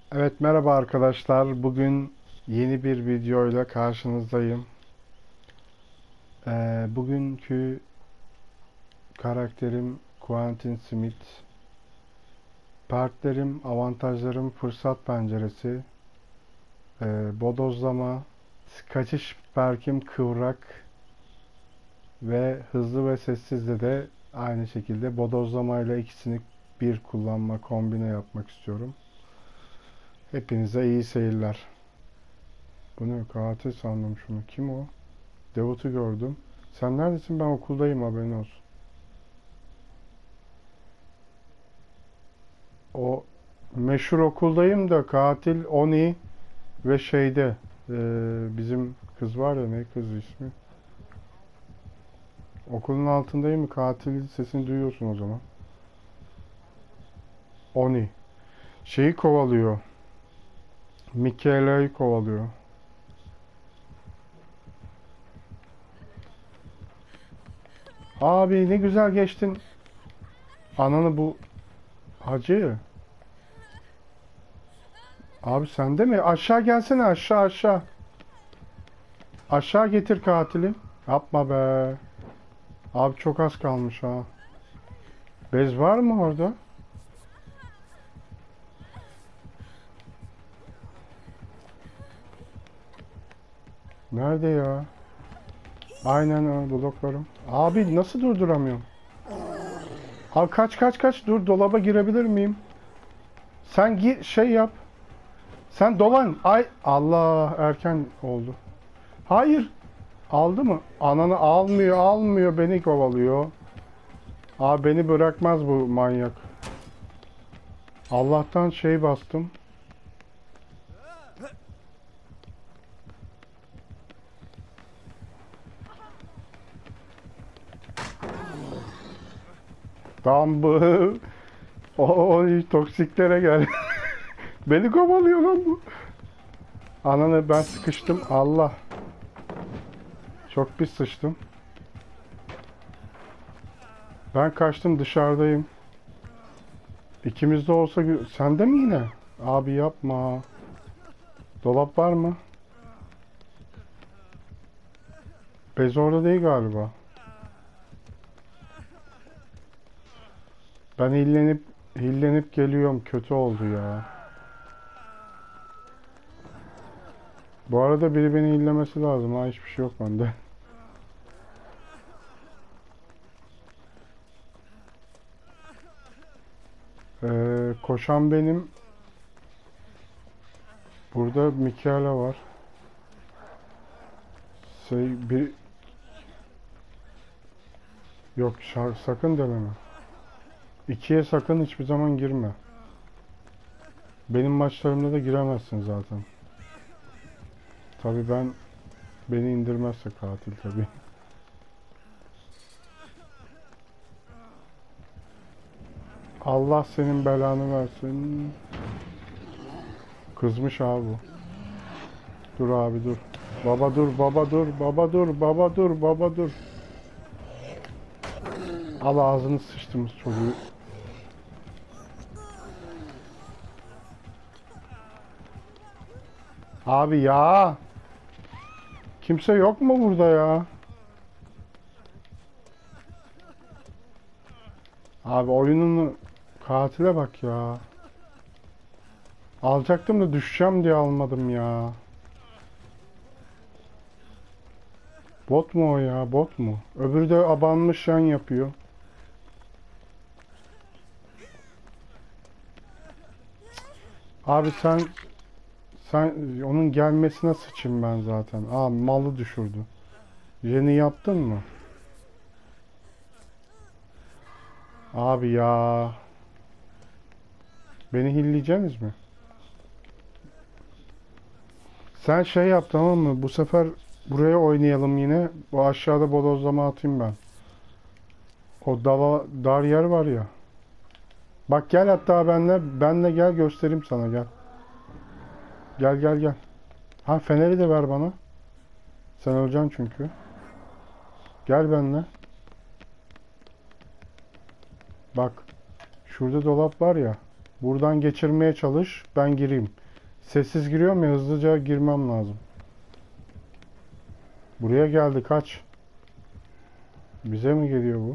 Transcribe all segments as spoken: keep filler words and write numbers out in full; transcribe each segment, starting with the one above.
Evet, merhaba arkadaşlar. Bugün yeni bir videoyla karşınızdayım. Ee, bugünkü karakterim Quentin Smith. Perklerim, avantajlarım, fırsat penceresi, ee, bodozlama, kaçış perkim kıvrak ve hızlı ve sessizde de aynı şekilde bodozlamayla ikisini bir kullanma, kombine yapmak istiyorum. Hepinize iyi seyirler. Bu ne? Katil sandım şunu. Kim o? Devot'u gördüm. Sen neredesin? Ben okuldayım, haberin olsun. O meşhur okuldayım da katil Oni ve şeyde e, bizim kız var ya, ne kız ismi? Okulun altındayım mı? Katilin sesini duyuyorsun o zaman. Oni. Şeyi kovalıyor. Michaela'yı kovalıyor. Abi ne güzel geçtin. Ananı bu hacı. Abi sende mi? Aşağı gelsene, aşağı aşağı. Aşağı getir katili. Yapma be. Abi çok az kalmış ha. Bez var mı orada? Nerede ya? Aynen o bloklarım. Abi nasıl durduramıyorum? Abi kaç kaç kaç, dur, dolaba girebilir miyim? Sen gir, şey yap. Sen dolan. Ay Allah, erken oldu. Hayır. Aldı mı? Ananı almıyor, almıyor, beni kovalıyor. Abi beni bırakmaz bu manyak. Allah'tan şey bastım. Tam bu. O toksiklere gel. Beni kovalıyor lan bu. Ananı, ben sıkıştım. Allah. Çok pis sıçtım. Ben kaçtım, dışarıdayım. İkimiz de olsa sende mi yine? Abi yapma. Dolap var mı? Bez orada değil galiba. Ben hillenip hillenip geliyorum. Kötü oldu ya. Bu arada biri beni hillemesi lazım. Ha, hiçbir şey yok bende. Ee, koşan benim. Burada Mikaela var. Şey, bir yok, şar, sakın deneme. İkiye sakın hiçbir zaman girme. Benim maçlarımda da giremezsin zaten. Tabii ben, beni indirmezse katil tabii. Allah senin belanı versin. Kızmış abi bu. Dur abi dur. Baba dur, baba dur, baba dur, baba dur, baba dur. Al ağzını sıçtım çocuğu. Abi ya. Kimse yok mu burada ya? Abi oyunun katile bak ya. Alacaktım da düşeceğim diye almadım ya. Bot mu o ya? Bot mu? Öbürü de abanmış yan yapıyor. Abi sen sen onun gelmesine sıçayım ben zaten. Aa, malı düşürdü. Yeni yaptın mı? Abi ya. Beni hilleyeceksiniz mi? Sen şey yap, tamam mı? Bu sefer buraya oynayalım yine. Bu aşağıda bodozlama atayım ben. O dava, dar yer var ya. Bak gel, hatta benle benle gel, göstereyim sana, gel. Gel gel gel. Ha, feneri de ver bana. Sen öleceksin çünkü. Gel benle. Bak. Şurada dolap var ya. Buradan geçirmeye çalış. Ben gireyim. Sessiz giriyorum ya, hızlıca girmem lazım. Buraya geldi, kaç. Bize mi geliyor bu?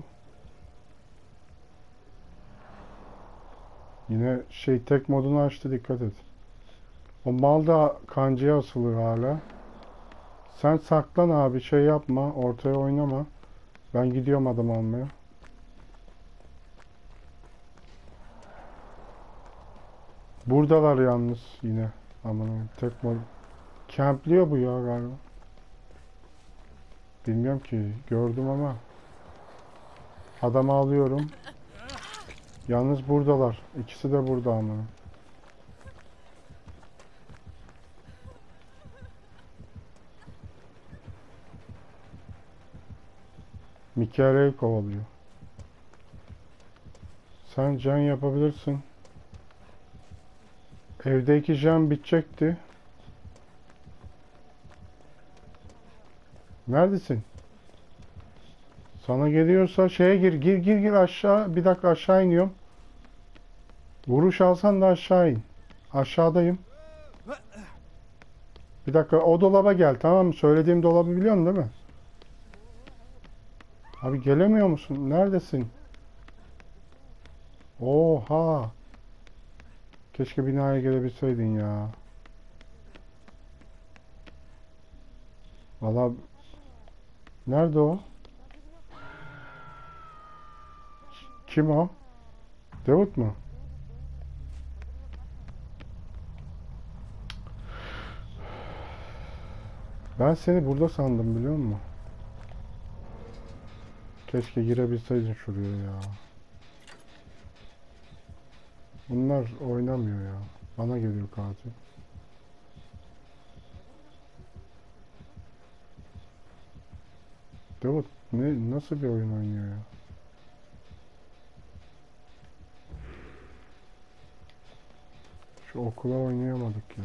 Yine şey, tek modunu açtı, dikkat et. O mal da kancaya asılı hala. Sen saklan abi, şey yapma, ortaya oynama. Ben gidiyorum adam almaya. Buradalar yalnız yine. Aman, tek mod. Campliyor bu ya galiba. Bilmiyorum ki, gördüm ama. Adamı alıyorum. Yalnız buradalar. İkisi de burada ama. Mikael'i kovalıyor. Sen can yapabilirsin. Evdeki can bitecekti. Neredesin? Sana geliyorsa şeye gir. Gir gir gir aşağı. Bir dakika, aşağı iniyorum. Vuruş alsan da aşağı in. Aşağıdayım. Bir dakika, o dolaba gel, tamam mı? Söylediğim dolabı biliyorsun değil mi? Abi gelemiyor musun? Neredesin? Oha. Keşke binaya gelebilseydin ya. Valla. Nerede o? Kim o? Davut mu? Ben seni burada sandım, biliyor musun? Keşke girebilseydin şuraya ya. Bunlar oynamıyor ya. Bana geliyor katil. Davut ne, nasıl bir oyun oynuyor ya? Şu okula oynayamadık ya.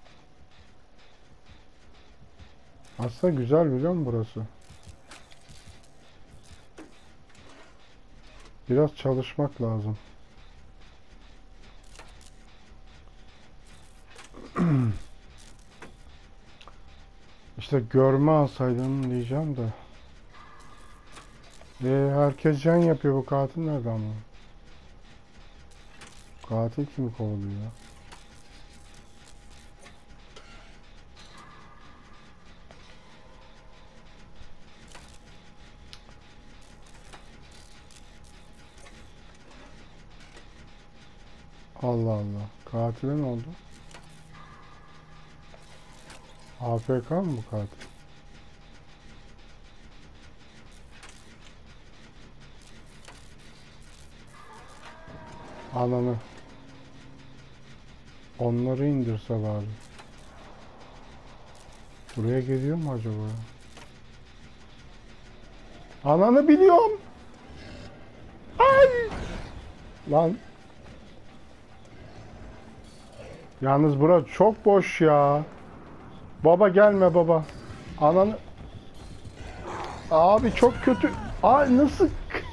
Aslında güzel, biliyor musun burası? Biraz çalışmak lazım. İşte görme alsaydın diyeceğim de. E, herkes can yapıyor, bu katil nerede ama? Katil kimi kovalıyor ya? Allah Allah. Katile ne oldu? A F K mı bu katil? Ananı. Onları indirse bari. Buraya geliyor mu acaba? Ananı biliyorum. Ay! Lan. Yalnız bura çok boş ya. Baba gelme baba. Ananı. Abi çok kötü. Ay nasıl?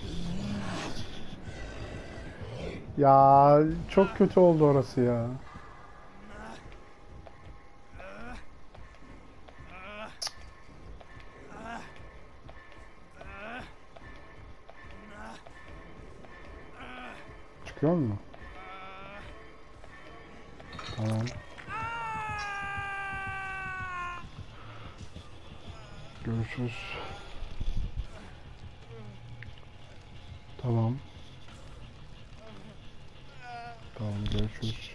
Ya çok kötü oldu orası ya. Çıkıyor mu? Tamam. Görüşürüz. Tamam. Tamam, görüşürüz.